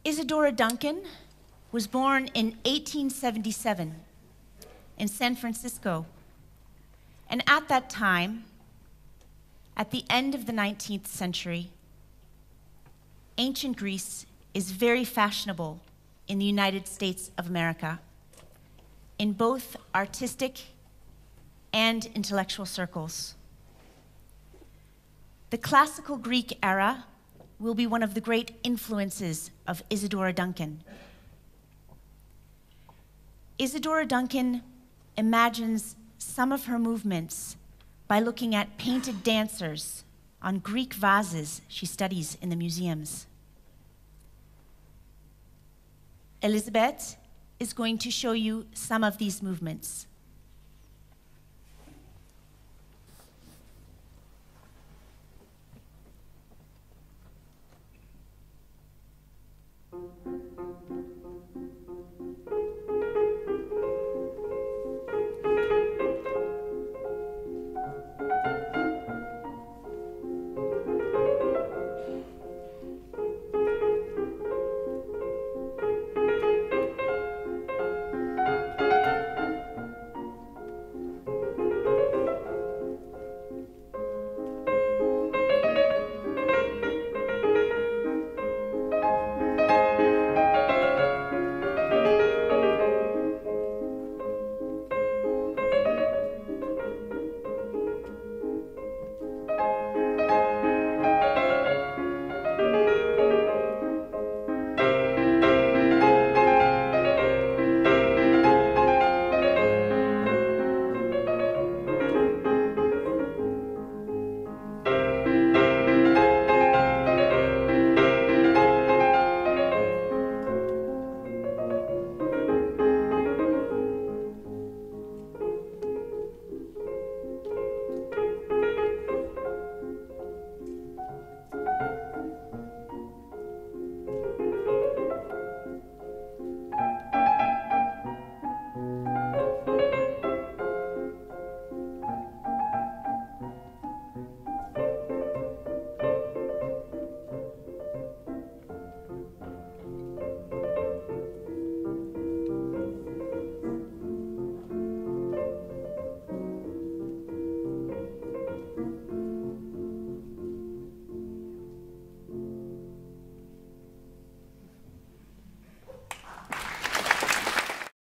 Isadora Duncan was born in 1877 in San Francisco. And at that time, at the end of the 19th century, ancient Greece is very fashionable in the United States of America, in both artistic and intellectual circles. The classical Greek era will be one of the great influences of Isadora Duncan. Isadora Duncan imagines some of her movements by looking at painted dancers on Greek vases she studies in the museums. Elizabeth is going to show you some of these movements.